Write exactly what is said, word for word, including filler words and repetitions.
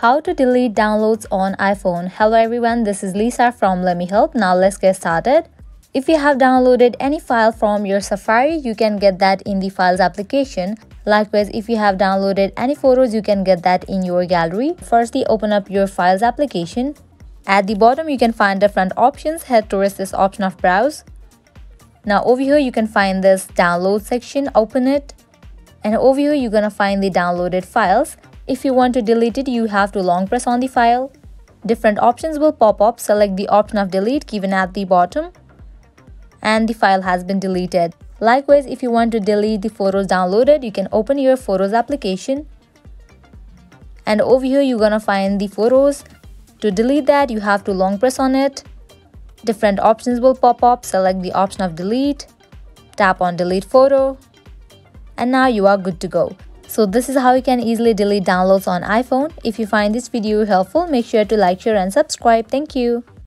How to delete downloads on iPhone. Hello everyone, this is Lisa from Let Me Help. Now let's get started. If you have downloaded any file from your Safari, you can get that in the Files application. Likewise, if you have downloaded any photos, you can get that in your gallery. Firstly, open up your Files application. At the bottom, you can find different options. Head towards this option of Browse. Now over here, you can find this Download section. Open it. And over here, you're gonna find the downloaded files. If you want to delete it, you have to long press on the file. Different options will pop up. Select the option of delete given at the bottom. And the file has been deleted. Likewise, if you want to delete the photos downloaded, you can open your Photos application. And over here, you're gonna find the photos. To delete that, you have to long press on it. Different options will pop up. Select the option of delete. Tap on delete photo. And now you are good to go. So this is how you can easily delete downloads on iPhone. If you find this video helpful, make sure to like, share and subscribe. Thank you.